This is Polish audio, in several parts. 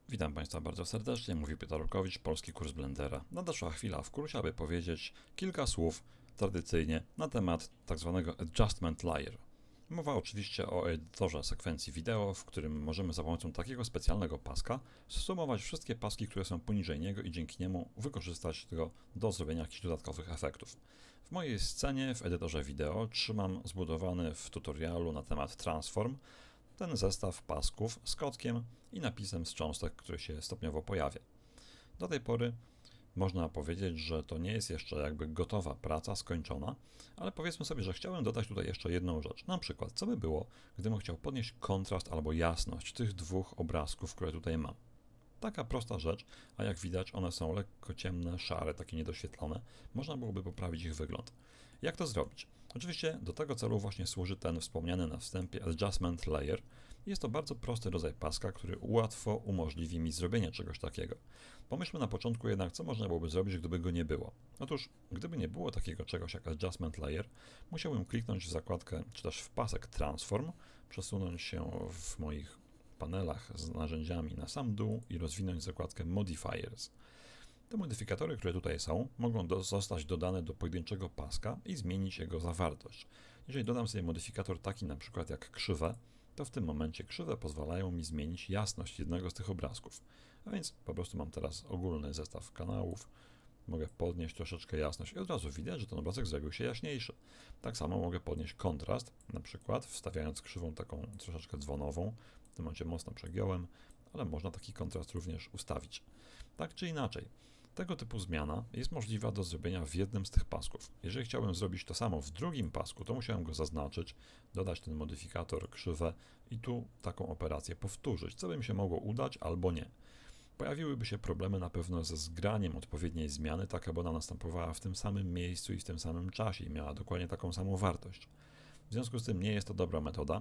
Witam Państwa bardzo serdecznie, mówi Piotr Olkowicz, polski kurs Blendera. Nadeszła chwila w kursie, aby powiedzieć kilka słów tradycyjnie na temat tzw. Adjustment Layer. Mowa oczywiście o edytorze sekwencji wideo, w którym możemy za pomocą takiego specjalnego paska zsumować wszystkie paski, które są poniżej niego i dzięki niemu wykorzystać tego do zrobienia jakichś dodatkowych efektów. W mojej scenie w edytorze wideo trzymam zbudowany w tutorialu na temat Transform ten zestaw pasków z kotkiem i napisem z cząstek, który się stopniowo pojawia. Do tej pory można powiedzieć, że to nie jest jeszcze jakby gotowa praca, skończona, ale powiedzmy sobie, że chciałem dodać tutaj jeszcze jedną rzecz. Na przykład, co by było, gdybym chciał podnieść kontrast albo jasność tych dwóch obrazków, które tutaj mam. Taka prosta rzecz, a jak widać one są lekko ciemne, szare, takie niedoświetlone. Można byłoby poprawić ich wygląd. Jak to zrobić? Oczywiście do tego celu właśnie służy ten wspomniany na wstępie Adjustment Layer. Jest to bardzo prosty rodzaj paska, który łatwo umożliwi mi zrobienie czegoś takiego. Pomyślmy na początku jednak, co można byłoby zrobić, gdyby go nie było. Otóż, gdyby nie było takiego czegoś jak Adjustment Layer, musiałbym kliknąć w zakładkę, czy też w pasek Transform, przesunąć się w moich panelach z narzędziami na sam dół i rozwinąć zakładkę Modifiers. Te modyfikatory, które tutaj są, mogą zostać dodane do pojedynczego paska i zmienić jego zawartość. Jeżeli dodam sobie modyfikator taki na przykład jak krzywe, to w tym momencie krzywe pozwalają mi zmienić jasność jednego z tych obrazków. A więc po prostu mam teraz ogólny zestaw kanałów, mogę podnieść troszeczkę jasność i od razu widać, że ten obrazek zrobił się jaśniejszy. Tak samo mogę podnieść kontrast, na przykład wstawiając krzywą taką troszeczkę dzwonową, w tym momencie mocno przegiąłem, ale można taki kontrast również ustawić. Tak czy inaczej, tego typu zmiana jest możliwa do zrobienia w jednym z tych pasków. Jeżeli chciałbym zrobić to samo w drugim pasku, to musiałem go zaznaczyć, dodać ten modyfikator krzywe i tu taką operację powtórzyć, co by mi się mogło udać albo nie. Pojawiłyby się problemy na pewno ze zgraniem odpowiedniej zmiany, tak aby ona następowała w tym samym miejscu i w tym samym czasie i miała dokładnie taką samą wartość. W związku z tym nie jest to dobra metoda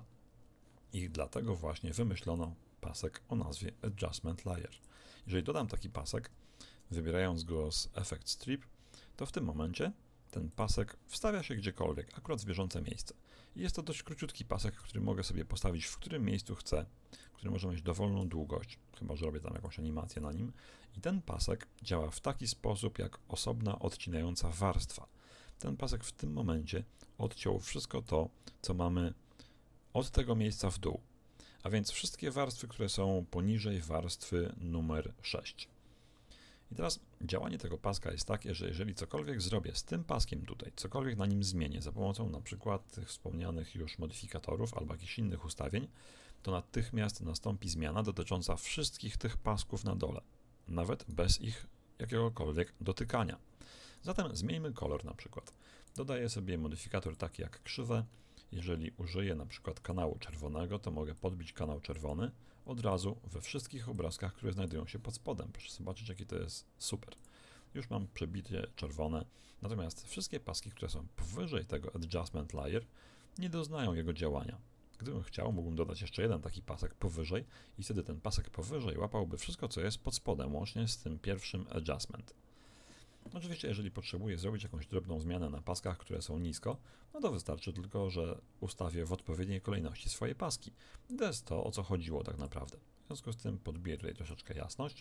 i dlatego właśnie wymyślono pasek o nazwie Adjustment Layer. Jeżeli dodam taki pasek, wybierając go z Effect Strip, to w tym momencie ten pasek wstawia się gdziekolwiek, akurat w bieżące miejsce. I jest to dość króciutki pasek, który mogę sobie postawić w którym miejscu chcę, który może mieć dowolną długość, chyba że robię tam jakąś animację na nim. I ten pasek działa w taki sposób jak osobna odcinająca warstwa. Ten pasek w tym momencie odciął wszystko to, co mamy od tego miejsca w dół. A więc wszystkie warstwy, które są poniżej warstwy numer 6. I teraz działanie tego paska jest takie, że jeżeli cokolwiek zrobię z tym paskiem tutaj, cokolwiek na nim zmienię za pomocą na przykład tych wspomnianych już modyfikatorów albo jakichś innych ustawień, to natychmiast nastąpi zmiana dotycząca wszystkich tych pasków na dole, nawet bez ich jakiegokolwiek dotykania. Zatem zmieńmy kolor na przykład. Dodaję sobie modyfikator taki jak krzywe. Jeżeli użyję na przykład kanału czerwonego, to mogę podbić kanał czerwony od razu we wszystkich obrazkach, które znajdują się pod spodem. Proszę zobaczyć, jakie to jest super. Już mam przebicie czerwone, natomiast wszystkie paski, które są powyżej tego Adjustment Layer, nie doznają jego działania. Gdybym chciał, mógłbym dodać jeszcze jeden taki pasek powyżej i wtedy ten pasek powyżej łapałby wszystko, co jest pod spodem, łącznie z tym pierwszym adjustment. Oczywiście, jeżeli potrzebuję zrobić jakąś drobną zmianę na paskach, które są nisko, no to wystarczy tylko, że ustawię w odpowiedniej kolejności swoje paski. I to jest to, o co chodziło tak naprawdę. W związku z tym podbiję tutaj troszeczkę jasność.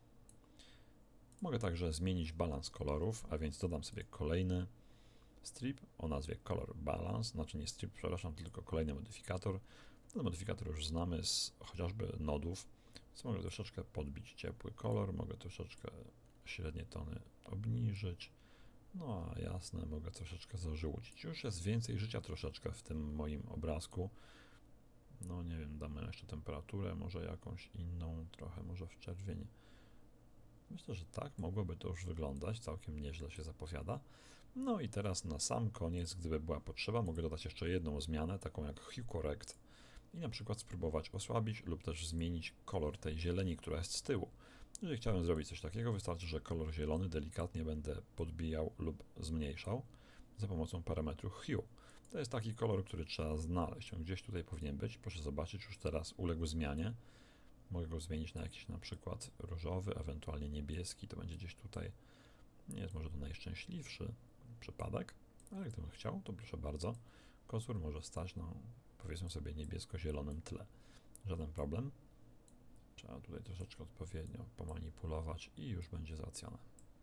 Mogę także zmienić balans kolorów, a więc dodam sobie kolejny strip o nazwie Color Balance, znaczy nie strip, przepraszam, tylko kolejny modyfikator. Ten modyfikator już znamy z chociażby nodów, więc mogę troszeczkę podbić ciepły kolor, mogę troszeczkę średnie tony obniżyć, no a jasne mogę troszeczkę zażółcić. Już jest więcej życia troszeczkę w tym moim obrazku. No nie wiem, damy jeszcze temperaturę, może jakąś inną, trochę może w czerwień. Myślę, że tak, mogłoby to już wyglądać, całkiem nieźle się zapowiada. No i teraz na sam koniec, gdyby była potrzeba, mogę dodać jeszcze jedną zmianę, taką jak Hue Correct i na przykład spróbować osłabić lub też zmienić kolor tej zieleni, która jest z tyłu. Jeżeli chciałem zrobić coś takiego, wystarczy, że kolor zielony delikatnie będę podbijał lub zmniejszał za pomocą parametru Hue. To jest taki kolor, który trzeba znaleźć. On gdzieś tutaj powinien być. Proszę zobaczyć, już teraz uległ zmianie. Mogę go zmienić na jakiś na przykład różowy, ewentualnie niebieski. To będzie gdzieś tutaj. Nie jest może to najszczęśliwszy przypadek, ale gdybym chciał, to proszę bardzo. Kocur może stać na, powiedzmy sobie, niebiesko-zielonym tle. Żaden problem. Trzeba Trzeba tutaj troszeczkę odpowiednio pomanipulować i już będzie załatwione.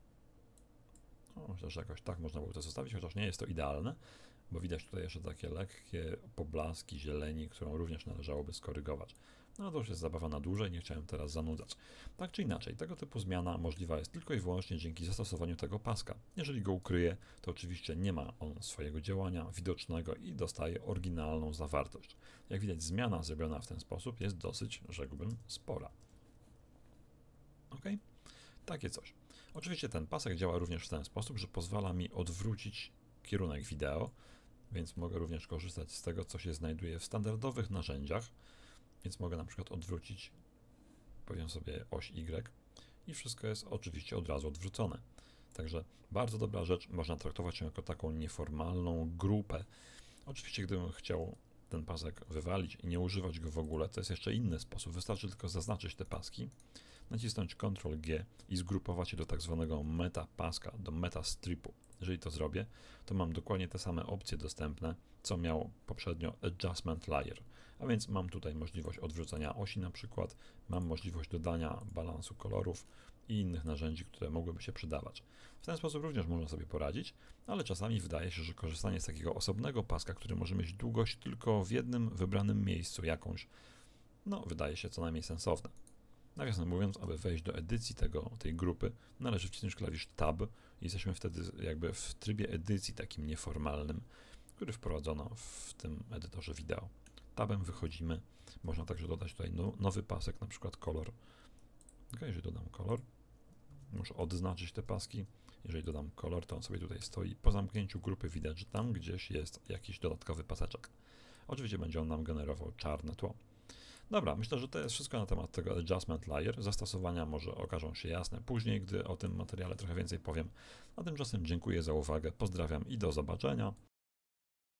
No, myślę, że jakoś tak można było to zostawić, chociaż nie jest to idealne, bo widać tutaj jeszcze takie lekkie poblaski zieleni, którą również należałoby skorygować. No to już jest zabawa na dłużej, nie chciałem teraz zanudzać. Tak czy inaczej, tego typu zmiana możliwa jest tylko i wyłącznie dzięki zastosowaniu tego paska. Jeżeli go ukryję, to oczywiście nie ma on swojego działania widocznego i dostaje oryginalną zawartość. Jak widać, zmiana zrobiona w ten sposób jest dosyć, rzekłbym, spora. Ok? Takie coś. Oczywiście ten pasek działa również w ten sposób, że pozwala mi odwrócić kierunek wideo, więc mogę również korzystać z tego, co się znajduje w standardowych narzędziach, więc mogę na przykład odwrócić, powiem sobie, oś Y i wszystko jest oczywiście od razu odwrócone. Także bardzo dobra rzecz, można traktować ją jako taką nieformalną grupę. Oczywiście, gdybym chciał ten pasek wywalić i nie używać go w ogóle, to jest jeszcze inny sposób. Wystarczy tylko zaznaczyć te paski, nacisnąć Ctrl+G i zgrupować je do tak zwanego meta paska, do meta stripu. Jeżeli to zrobię, to mam dokładnie te same opcje dostępne, co miał poprzednio Adjustment Layer. A więc mam tutaj możliwość odwrócenia osi na przykład, mam możliwość dodania balansu kolorów i innych narzędzi, które mogłyby się przydawać. W ten sposób również można sobie poradzić, ale czasami wydaje się, że korzystanie z takiego osobnego paska, który może mieć długość tylko w jednym wybranym miejscu jakąś, no wydaje się co najmniej sensowne. Nawiasem mówiąc, aby wejść do edycji tej grupy, należy wcisnąć klawisz Tab i jesteśmy wtedy jakby w trybie edycji takim nieformalnym, który wprowadzono w tym edytorze wideo. Tabem wychodzimy, można także dodać tutaj nowy pasek, na przykład kolor. Ok, jeżeli dodam kolor, muszę odznaczyć te paski. Jeżeli dodam kolor, to on sobie tutaj stoi. Po zamknięciu grupy widać, że tam gdzieś jest jakiś dodatkowy paseczek. Oczywiście będzie on nam generował czarne tło. Dobra, myślę, że to jest wszystko na temat tego Adjustment Layer. Zastosowania może okażą się jasne później, gdy o tym materiale trochę więcej powiem. A tymczasem dziękuję za uwagę, pozdrawiam i do zobaczenia.